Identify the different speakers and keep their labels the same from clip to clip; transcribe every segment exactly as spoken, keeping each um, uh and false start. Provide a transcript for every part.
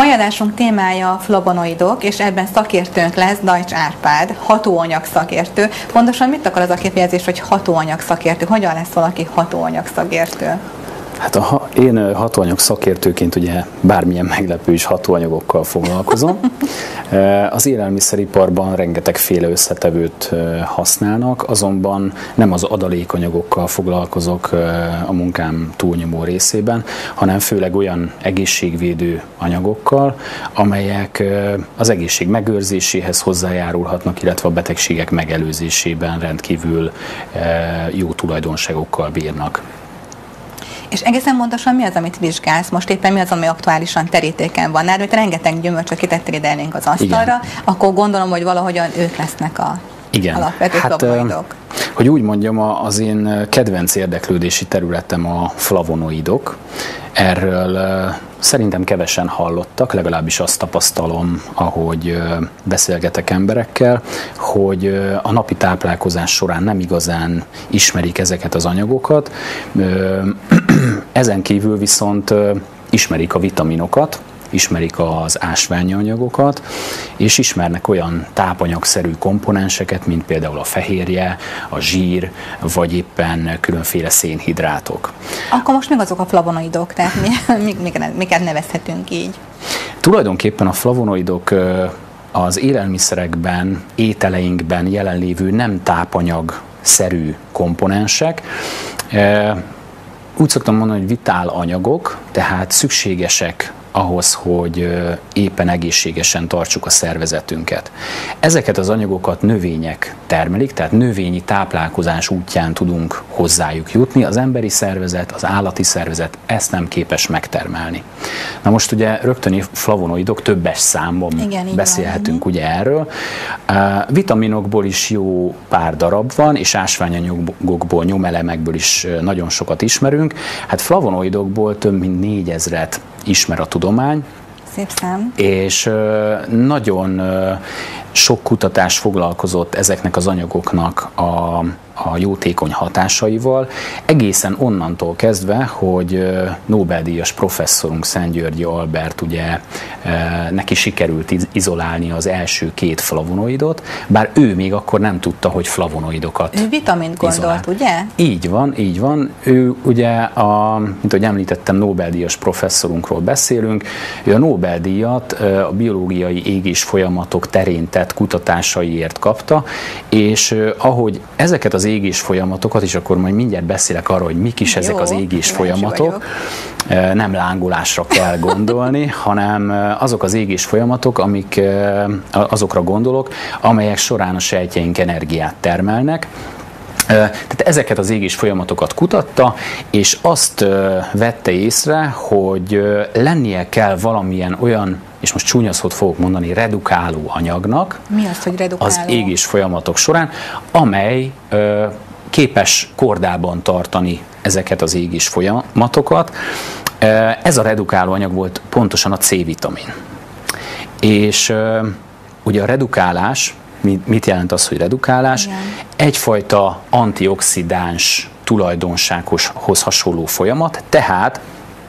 Speaker 1: mai adásunk témája a flavonoidok, és ebben szakértőnk lesz Dajcs Árpád, hatóanyag szakértő. Pontosan mit akar az a kifejezés, hogy hatóanyag szakértő? Hogyan lesz valaki hatóanyag szakértő?
Speaker 2: Hát a, én hatóanyag szakértőként ugye bármilyen meglepő is hatóanyagokkal foglalkozom. Az élelmiszeriparban rengetegféle összetevőt használnak, azonban nem az adalékanyagokkal foglalkozok a munkám túlnyomó részében, hanem főleg olyan egészségvédő anyagokkal, amelyek az egészség megőrzéséhez hozzájárulhatnak, illetve a betegségek megelőzésében rendkívül jó tulajdonságokkal bírnak.
Speaker 1: És egészen pontosan mi az, amit vizsgálsz? Most éppen mi az, ami aktuálisan terítéken van? Nálad, rengeteg gyümölcsöt kitettél ide elénk az asztalra, igen. Akkor gondolom, hogy valahogyan ők lesznek a igen. alapvető hát, flavonoidok.
Speaker 2: Hogy úgy mondjam, az én kedvenc érdeklődési területem a flavonoidok. Erről szerintem kevesen hallottak, legalábbis azt tapasztalom, ahogy beszélgetek emberekkel, hogy a napi táplálkozás során nem igazán ismerik ezeket az anyagokat. Ezen kívül viszont ismerik a vitaminokat, ismerik az ásványi anyagokat, és ismernek olyan tápanyagszerű komponenseket, mint például a fehérje, a zsír, vagy éppen különféle szénhidrátok.
Speaker 1: Akkor most meg azok a flavonoidok, tehát mi, miket nevezhetünk így?
Speaker 2: Tulajdonképpen a flavonoidok az élelmiszerekben, ételeinkben jelenlévő nem tápanyagszerű komponensek. Úgy szoktam mondani, hogy vitál anyagok, tehát szükségesek ahhoz, hogy éppen egészségesen tartsuk a szervezetünket. Ezeket az anyagokat növények termelik, tehát növényi táplálkozás útján tudunk hozzájuk jutni. Az emberi szervezet, az állati szervezet ezt nem képes megtermelni. Na most ugye rögtön flavonoidok többes számban igen, beszélhetünk van. Ugye erről. Vitaminokból is jó pár darab van, és ásványanyagokból, nyomelemekből is nagyon sokat ismerünk. Hát flavonoidokból több mint négyezret ismer a tudomány.
Speaker 1: Szép szám.
Speaker 2: És nagyon sok kutatás foglalkozott ezeknek az anyagoknak a, a jótékony hatásaival, egészen onnantól kezdve, hogy Nobel-díjas professzorunk Szent-Györgyi Albert ugye neki sikerült izolálni az első két flavonoidot, bár ő még akkor nem tudta, hogy flavonoidokat
Speaker 1: Ő vitamint gondolt, ugye?
Speaker 2: Így van, így van. Ő ugye, a, mint ahogy említettem, Nobel-díjas professzorunkról beszélünk, ő a Nobel-díjat a biológiai égés folyamatok terén tett kutatásaiért kapta, és ahogy ezeket az égés folyamatokat, és akkor majd mindjárt beszélek arról, hogy mik is ezek Jó, az égés folyamatok, nem lángolásra kell gondolni, hanem azok az égés folyamatok, amik, azokra gondolok, amelyek során a sejtjeink energiát termelnek. Tehát ezeket az égés folyamatokat kutatta, és azt vette észre, hogy lennie kell valamilyen olyan, és most csúnya szót fogok mondani, redukáló anyagnak.
Speaker 1: Mi az, hogy redukáló?
Speaker 2: Az égés folyamatok során, amely képes kordában tartani ezeket az égés folyamatokat. Ez a redukáló anyag volt pontosan a C-vitamin. És ugye a redukálás, mit jelent az, hogy redukálás? Igen. Egyfajta antioxidáns tulajdonsághoz hasonló folyamat, tehát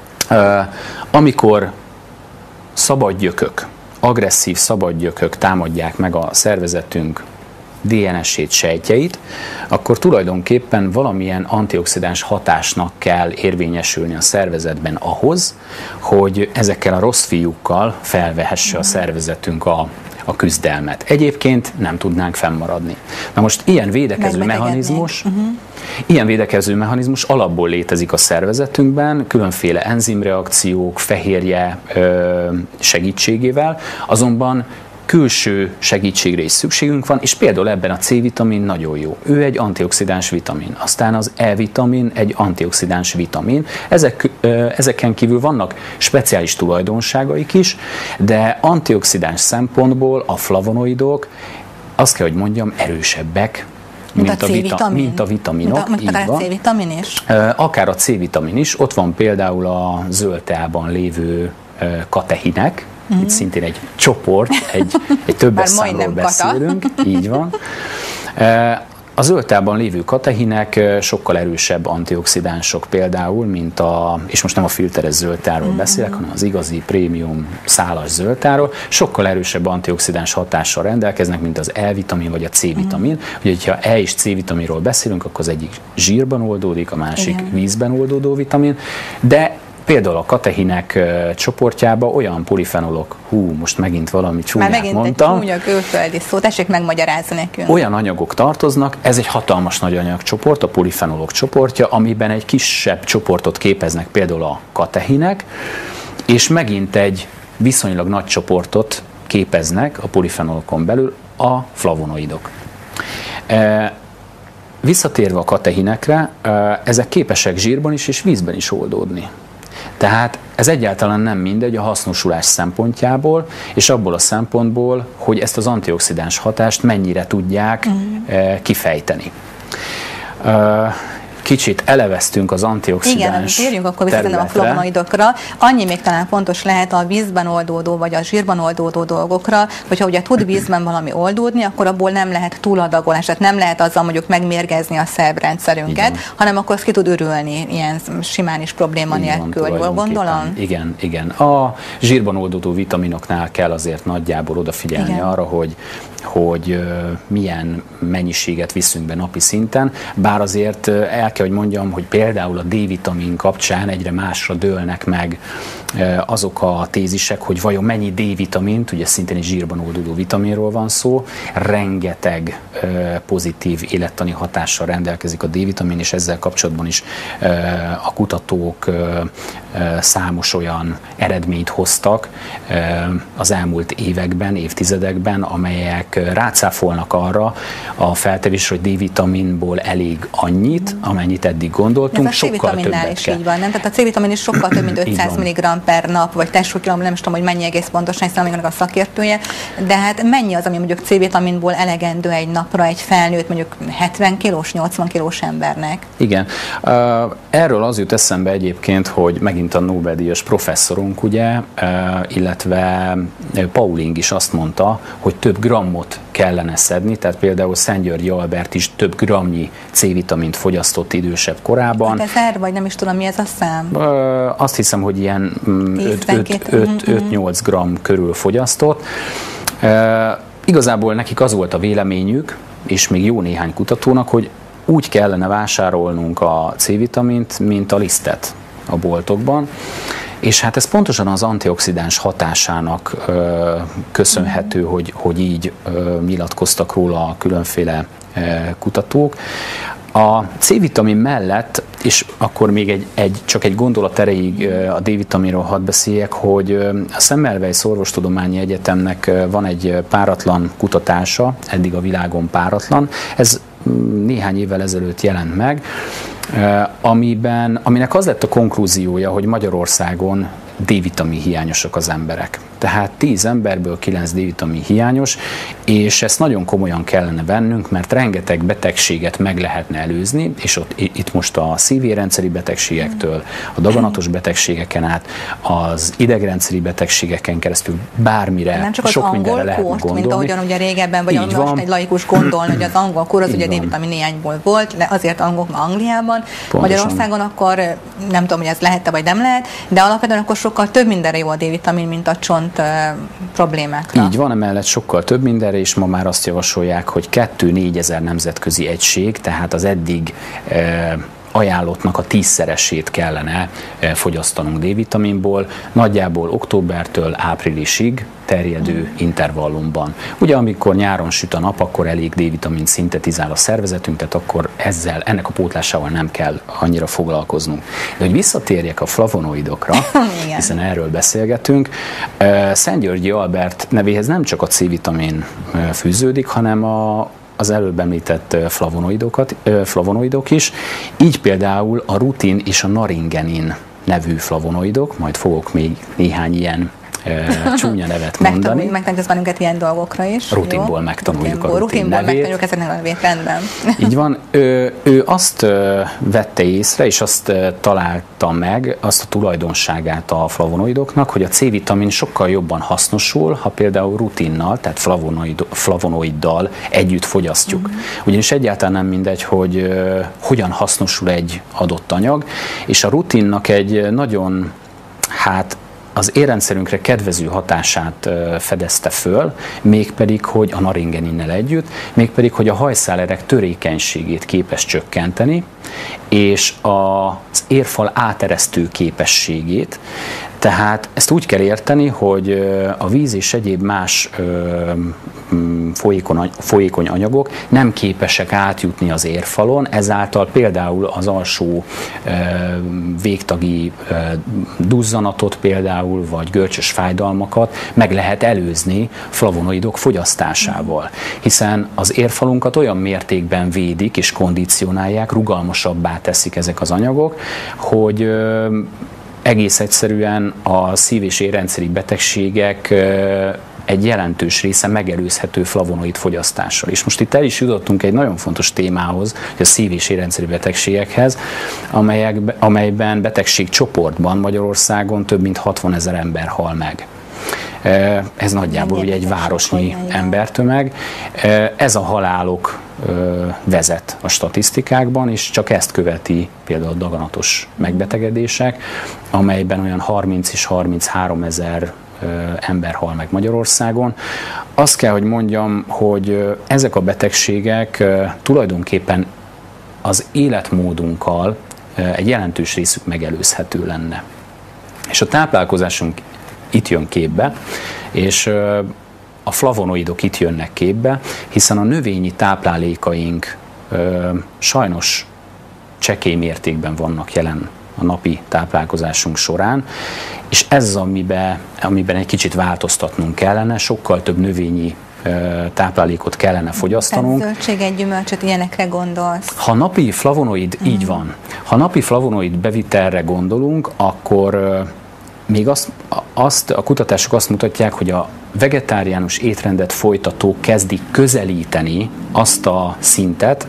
Speaker 2: amikor szabadgyökök, agresszív szabadgyökök támadják meg a szervezetünk dé en es-ét, sejtjeit, akkor tulajdonképpen valamilyen antioxidáns hatásnak kell érvényesülni a szervezetben ahhoz, hogy ezekkel a rossz fiúkkal felvehesse a szervezetünk a, a küzdelmet. Egyébként nem tudnánk fennmaradni. Na most ilyen védekező mechanizmus, uh-huh. ilyen védekező mechanizmus alapból létezik a szervezetünkben, különféle enzimreakciók, fehérje ö, segítségével, azonban külső segítségre is szükségünk van, és például ebben a C-vitamin nagyon jó. Ő egy antioxidáns vitamin. Aztán az E-vitamin egy antioxidáns vitamin. Ezek, ezeken kívül vannak speciális tulajdonságaik is, de antioxidáns szempontból a flavonoidok, azt kell, hogy mondjam, erősebbek, mint, mint, a, a, vita, mint a vitaminok.
Speaker 1: Mint, mint akár a C-vitamin is?
Speaker 2: Akár a C-vitamin is. Ott van például a zöld teában lévő katehinek, Mm-hmm. Itt szintén egy csoport, egy, egy többes számról beszélünk, így van. A zöldtában lévő katehinek sokkal erősebb antioxidánsok például, mint a, és most nem a filteres zöldtáról mm-hmm. beszélek, hanem az igazi prémium szálas zöldtáról, sokkal erősebb antioxidáns hatással rendelkeznek, mint az E-vitamin vagy a C-vitamin. Mm-hmm. Ugye, hogyha E és C-vitaminról beszélünk, akkor az egyik zsírban oldódik, a másik igen. vízben oldódó vitamin, de például a katehinek uh, csoportjában olyan polifenolok, hú, most megint valami csúnyát
Speaker 1: Már megint
Speaker 2: mondtam.
Speaker 1: egy csúnya külföldi szó, tessék megmagyarázni nekünk.
Speaker 2: Olyan anyagok tartoznak, ez egy hatalmas nagy anyagcsoport, a polifenolok csoportja, amiben egy kisebb csoportot képeznek például a katehinek, és megint egy viszonylag nagy csoportot képeznek a polifenolokon belül a flavonoidok. E, visszatérve a katehinekre, e, ezek képesek zsírban is és vízben is oldódni. Tehát ez egyáltalán nem mindegy a hasznosulás szempontjából, és abból a szempontból, hogy ezt az antioxidáns hatást mennyire tudják mm. kifejteni. Kicsit eleveztünk az antioxidáns
Speaker 1: Igen, térjünk akkor visszatérni a flavonoidokra. Annyi még talán fontos lehet a vízben oldódó, vagy a zsírban oldódó dolgokra, hogyha ugye tud vízben valami oldódni, akkor abból nem lehet túladagolás, tehát nem lehet azzal mondjuk megmérgezni a szervrendszerünket, igen. hanem akkor az ki tud örülni ilyen simán is probléma igen, nélkül, jól gondolom?
Speaker 2: Igen, igen. A zsírban oldódó vitaminoknál kell azért nagyjából odafigyelni igen. arra, hogy hogy uh, milyen mennyiséget viszünk be napi szinten, bár azért uh, el kell, hogy mondjam, hogy például a D-vitamin kapcsán egyre másra dőlnek meg uh, azok a tézisek, hogy vajon mennyi D-vitamint, ugye szintén egy zsírban oldódó vitaminról van szó, rengeteg uh, pozitív élettani hatással rendelkezik a D-vitamin, és ezzel kapcsolatban is uh, a kutatók uh, uh, számos olyan eredményt hoztak uh, az elmúlt években, évtizedekben, amelyek rácáfolnak arra a feltevésre, hogy D-vitaminból elég annyit, amennyit eddig gondoltunk,
Speaker 1: ez a
Speaker 2: sokkal többet
Speaker 1: is így van, nem? Tehát a C-vitamin is sokkal több, mint ötszáz milligramm per nap, vagy testsúlykilogramm, nem is tudom, hogy mennyi egész pontosan, hiszen még a szakértője, de hát mennyi az, ami mondjuk C-vitaminból elegendő egy napra egy felnőtt, mondjuk hetven kilós, nyolcvan kilós embernek?
Speaker 2: Igen. Uh, erről az jut eszembe egyébként, hogy megint a Nobel-díjas professzorunk, ugye, uh, illetve Pauling is azt mondta, hogy több grammot kellene szedni, tehát például Szent-Györgyi Albert is több grammnyi C-vitamint fogyasztott idősebb korában.
Speaker 1: Hát ezer, vagy nem is tudom, mi ez a szám?
Speaker 2: Ö, azt hiszem, hogy ilyen öt-nyolc gramm körül fogyasztott. Ö, igazából nekik az volt a véleményük, és még jó néhány kutatónak, hogy úgy kellene vásárolnunk a C-vitamint, mint a lisztet a boltokban. És hát ez pontosan az antioxidáns hatásának ö, köszönhető, hogy, hogy így ö, nyilatkoztak róla különféle ö, kutatók. A C-vitamin mellett, és akkor még egy, egy, csak egy gondolat erejéig a D-vitaminról hadd beszéljek, hogy a Semmelweis Orvostudományi Egyetemnek van egy páratlan kutatása, eddig a világon páratlan, ez néhány évvel ezelőtt jelent meg, amiben, aminek az lett a konklúziója, hogy Magyarországon D-vitamin hiányosak az emberek. Tehát tíz emberből kilenc D-vitamin hiányos, és ezt nagyon komolyan kellene vennünk, mert rengeteg betegséget meg lehetne előzni, és ott, itt most a szívérendszeri betegségektől, a daganatos betegségeken át, az idegrendszeri betegségeken keresztül bármire,
Speaker 1: nem csak az
Speaker 2: sok mindenre lehet gondolni.
Speaker 1: Mint ahogyan ugye régebben, vagy ahogyan most egy laikus gondolni, hogy az angol kór az ugye D-vitamin hiányból volt, de azért angolok Angliában, pontosan. Magyarországon akkor nem tudom, hogy ez lehet-e vagy nem lehet, de alapvetően akkor sokkal több mindenre jó a D-vitamin, mint a csont problémákra.
Speaker 2: Így van, emellett sokkal több mindenre, és ma már azt javasolják, hogy kettő-négyezer nemzetközi egység, tehát az eddig e, ajánlottnak a tízszeresét kellene e, fogyasztanunk D-vitaminból, nagyjából októbertől áprilisig terjedő mm. intervallumban. Ugye amikor nyáron süt a nap, akkor elég D-vitamint szintetizál a szervezetünk, tehát akkor ezzel, ennek a pótlásával nem kell annyira foglalkoznunk. De hogy visszatérjek a flavonoidokra, hiszen erről beszélgetünk, Szent-Györgyi Albert nevéhez nem csak a C-vitamin fűződik, hanem a az előbb említett flavonoidokat, flavonoidok is, így például a rutin és a naringenin nevű flavonoidok, majd fogok még néhány ilyen csúnya nevet mondani.
Speaker 1: Megtanulsz bennünket ilyen dolgokra is.
Speaker 2: Rutinból jó? Megtanuljuk rutinból. a rutin
Speaker 1: rutinból
Speaker 2: nevét.
Speaker 1: Megtanuljuk ezeknek a nevét, rendben.
Speaker 2: Így van. Ő, ő azt vette észre, és azt találta meg, azt a tulajdonságát a flavonoidoknak, hogy a C-vitamin sokkal jobban hasznosul, ha például rutinnal, tehát flavonoid, flavonoiddal együtt fogyasztjuk. Uh-huh. Ugyanis egyáltalán nem mindegy, hogy uh, hogyan hasznosul egy adott anyag, és a rutinnak egy nagyon, hát az érrendszerünkre kedvező hatását fedezte föl, mégpedig, hogy a naringeninnel együtt, mégpedig, hogy a hajszálerek törékenységét képes csökkenteni, és az érfal áteresztő képességét. Tehát ezt úgy kell érteni, hogy a víz és egyéb más folyékony, folyékony anyagok nem képesek átjutni az érfalon, ezáltal például az alsó végtagi duzzanatot például, vagy görcsös fájdalmakat meg lehet előzni flavonoidok fogyasztásával, hiszen az érfalunkat olyan mértékben védik és kondicionálják, rugalmasabbá teszik ezek az anyagok, hogy egész egyszerűen a szív- és érrendszeri betegségek egy jelentős része megelőzhető flavonoid fogyasztással. És most itt el is jutottunk egy nagyon fontos témához, hogy a szív- és érrendszeri betegségekhez, amelyek, amelyben betegségcsoportban Magyarországon több mint hatvanezer ember hal meg. Ez nagyjából ugye egy városnyi embertömeg. Ez a halálok vezet a statisztikákban, és csak ezt követi például a daganatos megbetegedések, amelyben olyan harminc és harminchárom ezer ember hal meg Magyarországon. Azt kell, hogy mondjam, hogy ezek a betegségek tulajdonképpen az életmódunkkal egy jelentős részük megelőzhető lenne. És a táplálkozásunk itt jön képbe, és a flavonoidok itt jönnek képbe, hiszen a növényi táplálékaink ö, sajnos csekély mértékben vannak jelen a napi táplálkozásunk során, és ez az, amiben, amiben egy kicsit változtatnunk kellene, sokkal több növényi ö, táplálékot kellene fogyasztanunk.
Speaker 1: Tehát zöldséget, gyümölcsöt, ilyenekre gondolsz?
Speaker 2: Ha napi flavonoid, mm. így van, ha napi flavonoid bevitelre gondolunk, akkor ö, még azt, azt, a kutatások azt mutatják, hogy a vegetáriánus étrendet folytatók kezdik közelíteni azt a szintet,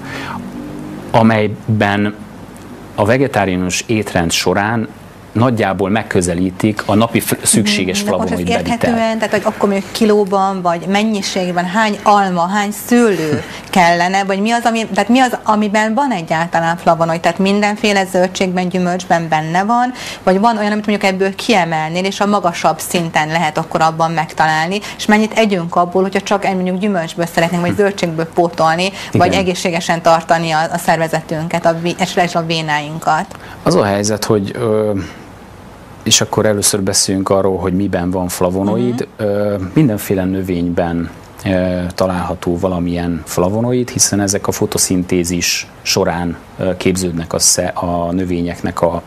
Speaker 2: amelyben a vegetáriánus étrend során nagyjából megközelítik a napi szükséges flavonoid bevitelt.
Speaker 1: Tehát, hogy akkor mondjuk kilóban, vagy mennyiségben hány alma, hány szőlő kellene, vagy mi az, ami, tehát mi az, amiben van egyáltalán flavonoid, tehát mindenféle zöldségben, gyümölcsben benne van, vagy van olyan, amit mondjuk ebből kiemelnél, és a magasabb szinten lehet akkor abban megtalálni, és mennyit együnk abból, hogyha csak egy mondjuk gyümölcsből szeretnénk, vagy zöldségből pótolni, igen, vagy egészségesen tartani a, a szervezetünket, a, esetleg a vénáinkat. Az a
Speaker 2: helyzet, hogy ö és akkor először beszéljünk arról, hogy miben van flavonoid. Uh-huh. Mindenféle növényben található valamilyen flavonoid, hiszen ezek a fotoszintézis során képződnek a növényeknek a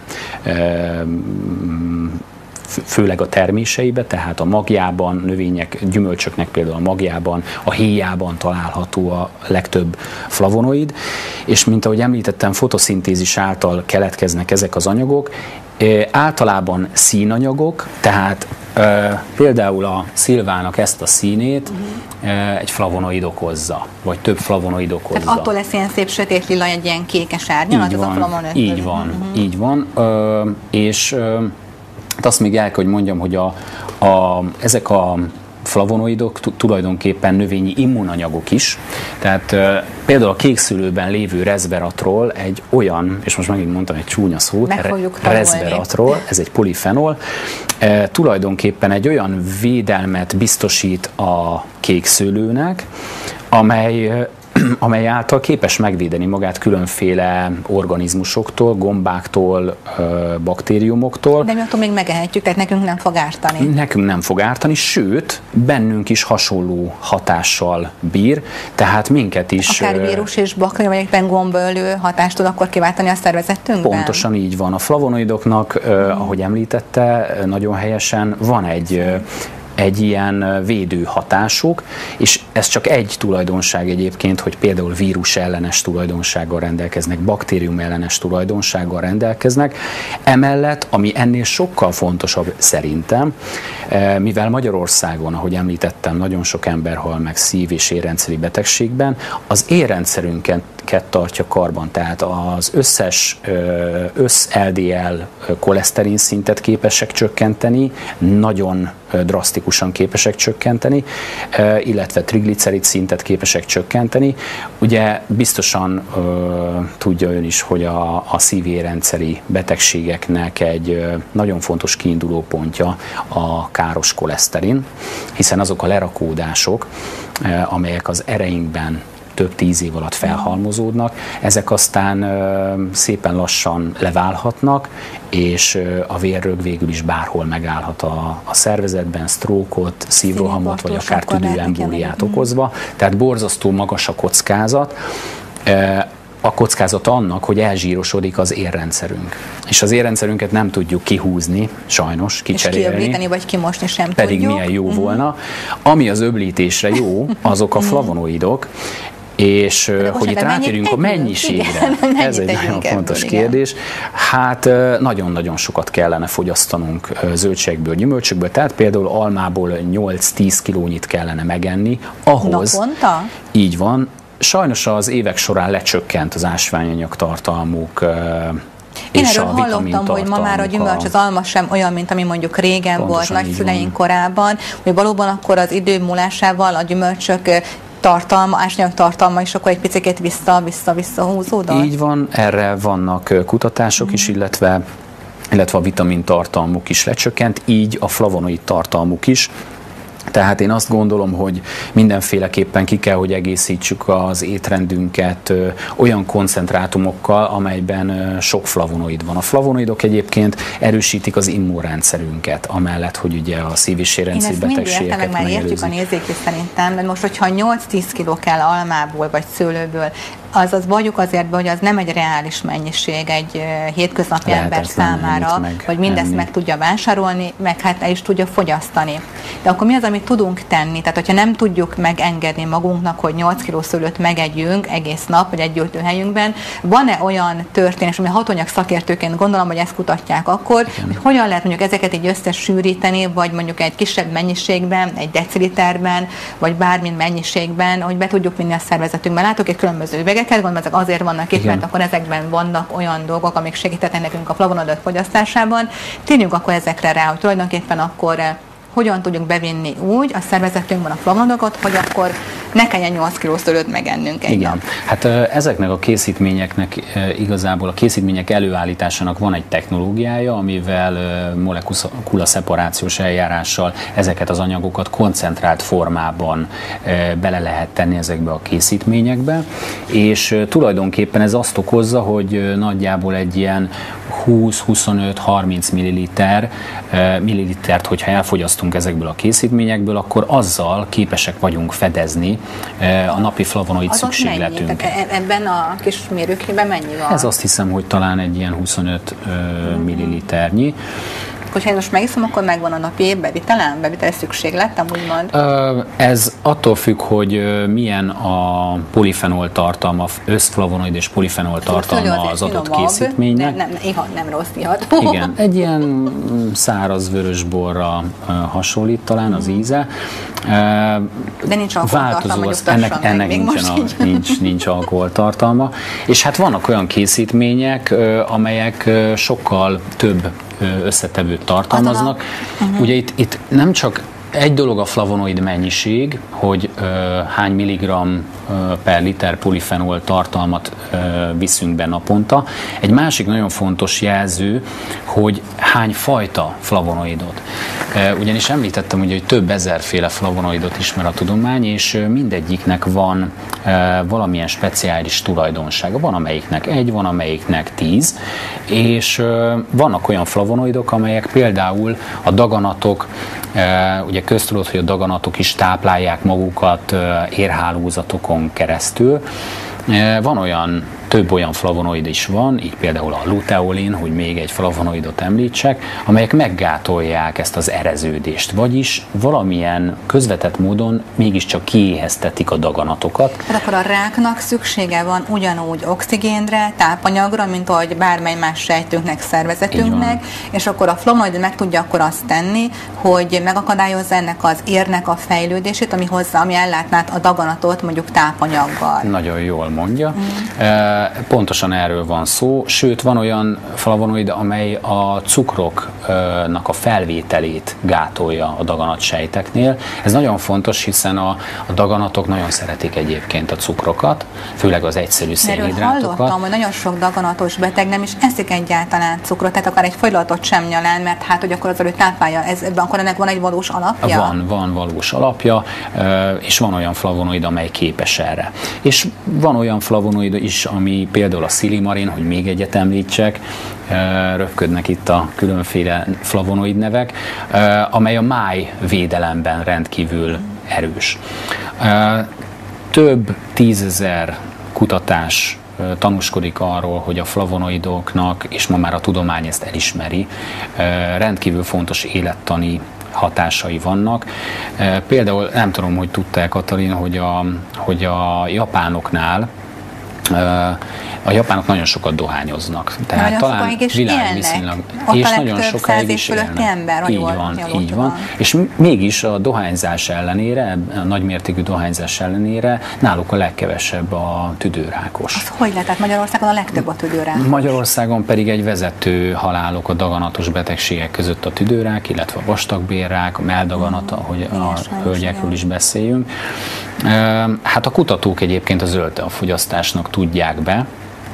Speaker 2: főleg a terméseibe, tehát a magjában, növények, gyümölcsöknek például a magjában, a héjában található a legtöbb flavonoid, és mint ahogy említettem, fotoszintézis által keletkeznek ezek az anyagok, e, általában színanyagok, tehát e, például a szilvának ezt a színét uh-huh. e, egy flavonoid okozza, vagy több flavonoid okozza.
Speaker 1: Tehát attól lesz ilyen szép sötét lila, egy ilyen kékes árnyalat, az a flavonoid.
Speaker 2: Így van, uh-huh. így van, e, és e, azt még el kell, hogy mondjam, hogy a, a, ezek a flavonoidok tulajdonképpen növényi immunanyagok is. Tehát e, például a kékszülőben lévő resveratrol egy olyan, és most megint mondtam egy csúnya szót, resveratrol, ez egy polifenol, e, tulajdonképpen egy olyan védelmet biztosít a kékszőlőnek, amely amely által képes megvédeni magát különféle organizmusoktól, gombáktól, baktériumoktól.
Speaker 1: De mi attól még megehetjük, tehát nekünk nem fog ártani.
Speaker 2: Nekünk nem fog ártani, sőt, bennünk is hasonló hatással bír, tehát minket is...
Speaker 1: Akár vírus és baktérium, vagy éppen gombölő hatást tud akkor kiváltani a szervezetünkben?
Speaker 2: Pontosan így van. A flavonoidoknak, hmm. ahogy említette, nagyon helyesen van egy egy ilyen védő hatásuk, és ez csak egy tulajdonság egyébként, hogy például vírus ellenes tulajdonsággal rendelkeznek, baktérium ellenes tulajdonsággal rendelkeznek. Emellett, ami ennél sokkal fontosabb szerintem, mivel Magyarországon, ahogy említettem, nagyon sok ember hal meg szív- és érrendszeri betegségben, az érrendszerünket tartja karban, tehát az összes össz-el dé el koleszterin szintet képesek csökkenteni, nagyon drasztikusan képesek csökkenteni, illetve triglicerid szintet képesek csökkenteni. Ugye biztosan uh, tudja ön is, hogy a, a szív-érrendszeri betegségeknek egy nagyon fontos kiinduló pontja a káros koleszterin, hiszen azok a lerakódások, uh, amelyek az ereinkben több tíz év alatt felhalmozódnak, ezek aztán ö, szépen lassan leválhatnak, és ö, a vérrög végül is bárhol megállhat a, a szervezetben, sztrókot, szívrohamot, vagy akár tüdőembóliát okozva. Tehát borzasztó magas a kockázat. A kockázata annak, hogy elzsírosodik az érrendszerünk. És az érrendszerünket nem tudjuk kihúzni, sajnos, kicserélni. És
Speaker 1: kiöblíteni, vagy kimosni sem
Speaker 2: pedig
Speaker 1: tudjuk.
Speaker 2: Milyen jó volna. Ami az öblítésre jó, azok a flavonoidok, és de hogy itt rátérjünk a mennyiségre, igen, ez egy nagyon fontos ebből, kérdés. Igen. Hát nagyon-nagyon sokat kellene fogyasztanunk zöldségből, gyümölcsökből, tehát például almából nyolc-tíz kilónyit kellene megenni ahhoz.
Speaker 1: Naponta?
Speaker 2: Így van. Sajnos az évek során lecsökkent az ásványanyag tartalmuk.
Speaker 1: Én erről hallottam, hogy ma már a gyümölcs, az alma sem olyan, mint ami mondjuk régen volt, nagyszüleink korában, hogy valóban akkor az idő múlásával a gyümölcsök tartalma, ásványanyag tartalma is akkor egy picit vissza-vissza-vissza húzódott?
Speaker 2: Így van, erre vannak kutatások mm. is, illetve, illetve a vitamin tartalmuk is lecsökkent, így a flavonoid tartalmuk is. Tehát én azt gondolom, hogy mindenféleképpen ki kell, hogy egészítsük az étrendünket ö, olyan koncentrátumokkal, amelyben ö, sok flavonoid van. A flavonoidok egyébként erősítik az immunrendszerünket, amellett, hogy ugye a szív- és érrendszeri betegségeket
Speaker 1: meg már értjük a nézők is szerintem, mert most, hogyha nyolc-tíz kiló kell almából vagy szőlőből, azaz vagyok azért be, hogy az nem egy reális mennyiség egy uh, hétköznapi ember számára, hogy mindezt enni. Meg tudja vásárolni, meg hát el is tudja fogyasztani. De akkor mi az, amit tudunk tenni? Tehát, hogyha nem tudjuk megengedni magunknak, hogy nyolc kiló szőlőt megegyünk egész nap, vagy egy gyűjtőhelyünkben, van-e olyan történés, ami hatóanyag szakértőként gondolom, hogy ezt kutatják akkor, igen. Hogy hogyan lehet mondjuk ezeket így összesűríteni, vagy mondjuk egy kisebb mennyiségben, egy deciliterben, vagy bármilyen mennyiségben, hogy be tudjuk vinni a szervezetünkbe. Látok egy különböző üveget, gondolom, ezek azért vannak itt, igen. Mert akkor ezekben vannak olyan dolgok, amik segítetnek nekünk a flavonoidok fogyasztásában. Térjünk akkor ezekre rá, hogy tulajdonképpen akkor hogyan tudjuk bevinni úgy a szervezetünkben a flavonoidokat, hogy akkor ne kelljen nyolc kiló szőlőt megennünk egy
Speaker 2: Igen.
Speaker 1: nap.
Speaker 2: Hát ezeknek a készítményeknek igazából a készítmények előállításának van egy technológiája, amivel molekula szeparációs eljárással ezeket az anyagokat koncentrált formában bele lehet tenni ezekbe a készítményekbe, és tulajdonképpen ez azt okozza, hogy nagyjából egy ilyen húsz-huszonöt-harminc milliliter, millilitert, hogyha elfogyasztunk ezekből a készítményekből, akkor azzal képesek vagyunk fedezni a napi flavonoid az szükségletünket.
Speaker 1: Tehát ebben a kis mérőkében mennyi van?
Speaker 2: Ez azt hiszem, hogy talán egy ilyen huszonöt mm-hmm. milliliternyi.
Speaker 1: Hogyha én most megiszom, akkor megvan a napi bevitelen, beviteli szükségletem, úgymond?
Speaker 2: Ez attól függ, hogy milyen a polifenol tartalma, összflavonoid és polifenol tartalma az adott készítménynek.
Speaker 1: Nem, nem, ihat, nem rossz ihat.
Speaker 2: Igen, egy ilyen száraz vörösborra hasonlít talán az íze.
Speaker 1: De nincs alkoholtartalma,
Speaker 2: ennek, ennek nincsen a, nincs, nincs alkoholtartalma. És hát vannak olyan készítmények, amelyek sokkal több összetevőt tartalmaznak. Uh-huh. Ugye itt, itt nem csak egy dolog a flavonoid mennyiség, hogy uh, hány milligramm uh, per liter polifenol tartalmat uh, viszünk be naponta. Egy másik nagyon fontos jelző, hogy hány fajta flavonoidot. Uh, ugyanis említettem, ugye, hogy több ezerféle flavonoidot ismer a tudomány, és uh, mindegyiknek van uh, valamilyen speciális tulajdonsága. Van amelyiknek egy, van amelyiknek tíz, és uh, vannak olyan flavonoidok, amelyek például a daganatok, uh, ugye köztudott, hogy a daganatok is táplálják magukat érhálózatokon keresztül. Van olyan több olyan flavonoid is van, így például a luteolin, hogy még egy flavonoidot említsek, amelyek meggátolják ezt az ereződést, vagyis valamilyen közvetett módon mégiscsak kiéheztetik a daganatokat.
Speaker 1: Hát akkor a ráknak szüksége van ugyanúgy oxigénre, tápanyagra, mint ahogy bármely más sejtünknek, szervezetünknek, és akkor a flavonoid meg tudja akkor azt tenni, hogy megakadályozza ennek az érnek a fejlődését, ami hozzá, ami ellátná a daganatot mondjuk tápanyaggal.
Speaker 2: Nagyon jól mondja. Mm. Pontosan erről van szó, sőt van olyan flavonoid, amely a cukroknak a felvételét gátolja a daganatsejteknél. Ez nagyon fontos, hiszen a, a daganatok nagyon szeretik egyébként a cukrokat, főleg az egyszerű szénhidrátokat.
Speaker 1: Hallottam, hogy nagyon sok daganatos beteg nem is eszik egyáltalán cukrot, tehát akár egy folylatot sem nyalán, mert hát, hogy akkor az előtt táplálja, ez, akkor ennek van egy valós alapja?
Speaker 2: Van, van valós alapja, és van olyan flavonoid, amely képes erre. És van olyan flavonoid is, ami például a szilimarin, hogy még egyet említsek, röpködnek itt a különféle flavonoid nevek, amely a májvédelemben rendkívül erős. Több tízezer kutatás tanúskodik arról, hogy a flavonoidoknak, és ma már a tudomány ezt elismeri, rendkívül fontos élettani hatásai vannak. Például nem tudom, hogy tudták, Katalin, hogy a, hogy a japánoknál a japánok nagyon sokat dohányoznak. Tehát nagyon talán világviszonylag, és nagyon sokáig is élnek.
Speaker 1: Ember,
Speaker 2: így van, így van. És mégis a dohányzás ellenére, a nagymértékű dohányzás ellenére náluk a legkevesebb a tüdőrákos.
Speaker 1: Az hogy lehet? Tehát Magyarországon a legtöbb a tüdőrákos?
Speaker 2: Magyarországon pedig egy vezető halálok a daganatos betegségek között a tüdőrák, illetve a vastagbélrák, a melldaganat, mm. ahogy a hölgyekről is beszéljünk. Hát a kutatók egyébként a zöldteafogyasztásnak tudják be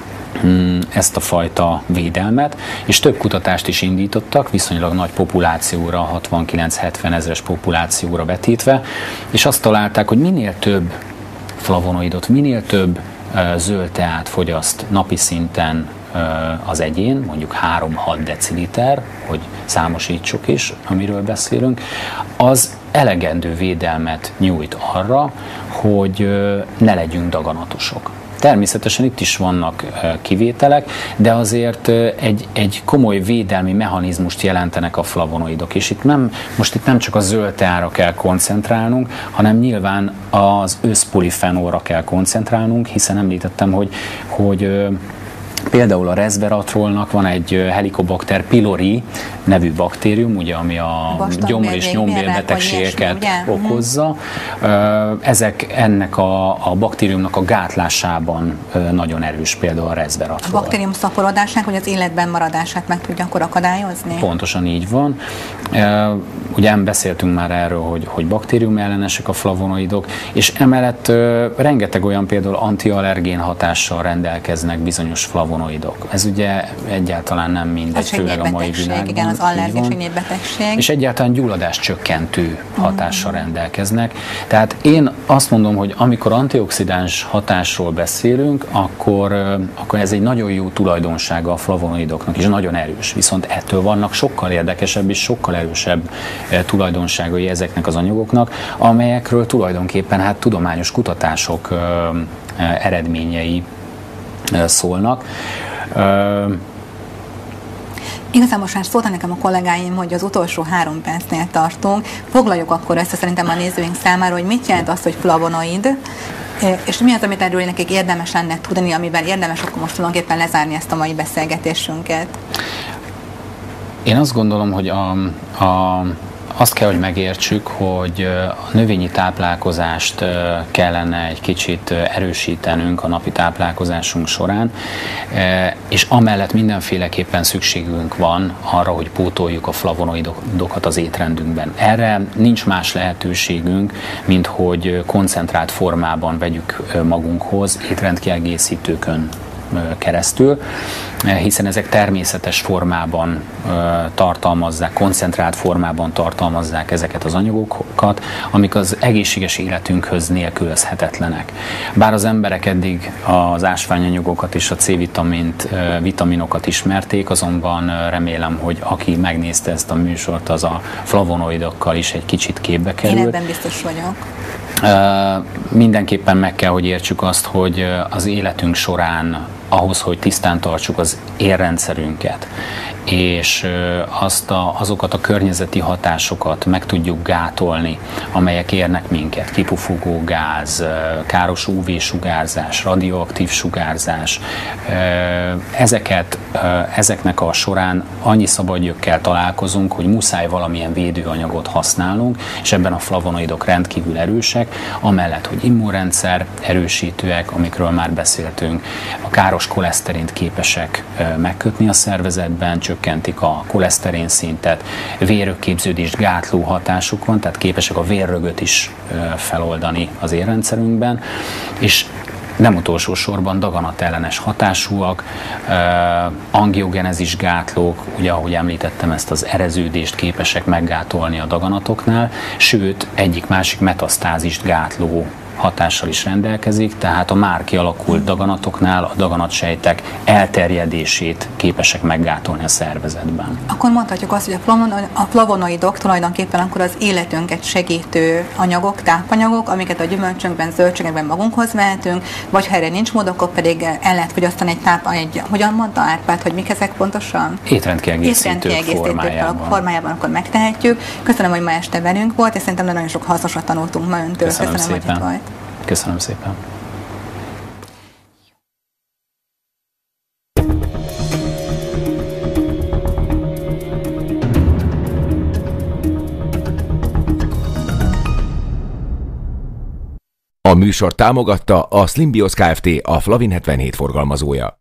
Speaker 2: ezt a fajta védelmet, és több kutatást is indítottak, viszonylag nagy populációra, hatvankilenc-hetven ezres populációra vetítve, és azt találták, hogy minél több flavonoidot, minél több zöld teát fogyaszt napi szinten az egyén, mondjuk három-hat deciliter, hogy számosítsuk is, amiről beszélünk, az elegendő védelmet nyújt arra, hogy ne legyünk daganatosok. Természetesen itt is vannak kivételek, de azért egy, egy komoly védelmi mechanizmust jelentenek a flavonoidok, és itt nem, most itt nem csak a zöld teára kell koncentrálnunk, hanem nyilván az összpolifenolra kell koncentrálnunk, hiszen említettem, hogy, hogy például a resveratrolnak van egy Helicobacter pylori nevű baktérium, ugye, ami a gyomor- és nyombélbetegségeket okozza. Ezek ennek a, a baktériumnak a gátlásában nagyon erős, például a resveratrol.
Speaker 1: A baktérium szaporodásnak, hogy az életben maradását meg tudja akkor akadályozni?
Speaker 2: Pontosan így van. Ugye beszéltünk már erről, hogy, hogy baktérium ellenesek a flavonoidok, és emellett rengeteg olyan például antiallergén hatással rendelkeznek bizonyos flavonoidok. Ez ugye egyáltalán nem mindegy, főleg a mai világban.
Speaker 1: Igen, az allergiás betegség.
Speaker 2: És egyáltalán gyulladás csökkentő hatással mm. rendelkeznek. Tehát én azt mondom, hogy amikor antioxidáns hatásról beszélünk, akkor, akkor ez egy nagyon jó tulajdonsága a flavonoidoknak, és nagyon erős. Viszont ettől vannak sokkal érdekesebb és sokkal erősebb tulajdonságai ezeknek az anyagoknak, amelyekről tulajdonképpen hát tudományos kutatások eredményei szólnak.
Speaker 1: Igazából most már szóltak nekem a kollégáim, hogy az utolsó három percnél tartunk. Foglaljuk akkor össze szerintem a nézőink számára, hogy mit jelent az, hogy flavonoid, és mi az, amit erről nekik érdemes lenne tudni, amivel érdemes akkor most tulajdonképpen lezárni ezt a mai beszélgetésünket.
Speaker 2: Én azt gondolom, hogy a, a azt kell, hogy megértsük, hogy a növényi táplálkozást kellene egy kicsit erősítenünk a napi táplálkozásunk során, és amellett mindenféleképpen szükségünk van arra, hogy pótoljuk a flavonoidokat az étrendünkben. Erre nincs más lehetőségünk, mint hogy koncentrált formában vegyük magunkhoz étrendkiegészítőkön keresztül, hiszen ezek természetes formában tartalmazzák, koncentrált formában tartalmazzák ezeket az anyagokat, amik az egészséges életünkhöz nélkülözhetetlenek. Bár az emberek eddig az ásványanyagokat és a C-vitamint, vitaminokat ismerték, azonban remélem, hogy aki megnézte ezt a műsort, az a flavonoidokkal is egy kicsit képbe kerül.
Speaker 1: Én ebben biztos vagyok.
Speaker 2: Mindenképpen meg kell, hogy értsük azt, hogy az életünk során ahhoz, hogy tisztán tartsuk az érrendszerünket, és azt a, azokat a környezeti hatásokat meg tudjuk gátolni, amelyek érnek minket, kipufogó gáz, káros ú vé-sugárzás, radioaktív sugárzás, ezeket, ezeknek a során annyi szabadgyökkel találkozunk, hogy muszáj valamilyen védőanyagot használnunk, és ebben a flavonoidok rendkívül erősek, amellett, hogy immunrendszer erősítőek, amikről már beszéltünk, a káros koleszterint képesek megkötni a szervezetben, csökkentik a koleszterin szintet, vérrögképződést gátló hatásuk van, tehát képesek a vérrögöt is feloldani az érrendszerünkben, és nem utolsó sorban daganatellenes hatásúak, angiogenezis gátlók, ugye ahogy említettem, ezt az ereződést képesek meggátolni a daganatoknál, sőt egyik-másik metasztázist gátló hatással is rendelkezik, tehát a már kialakult daganatoknál a daganatsejtek elterjedését képesek meggátolni a szervezetben.
Speaker 1: Akkor mondhatjuk azt, hogy a flavonoidok tulajdonképpen akkor az életünket segítő anyagok, tápanyagok, amiket a gyümölcsünkben, zöldségekben magunkhoz vehetünk, vagy ha erre nincs mód, akkor pedig el lehet fogyasztani egy táp, egy, hogyan mondta Árpád, hogy mik ezek pontosan?
Speaker 2: Étrendkiegészítők
Speaker 1: formájában. formájában akkor megtehetjük. Köszönöm, hogy ma este velünk volt, és szerintem nagyon sok hasznosat tanultunk ma öntől.
Speaker 2: Köszönöm, Köszönöm szépen.
Speaker 1: Hogy itt volt.
Speaker 2: Köszönöm szépen.
Speaker 3: A műsor támogatta a Slimbios Kft., a Flavin hetvenhét forgalmazója.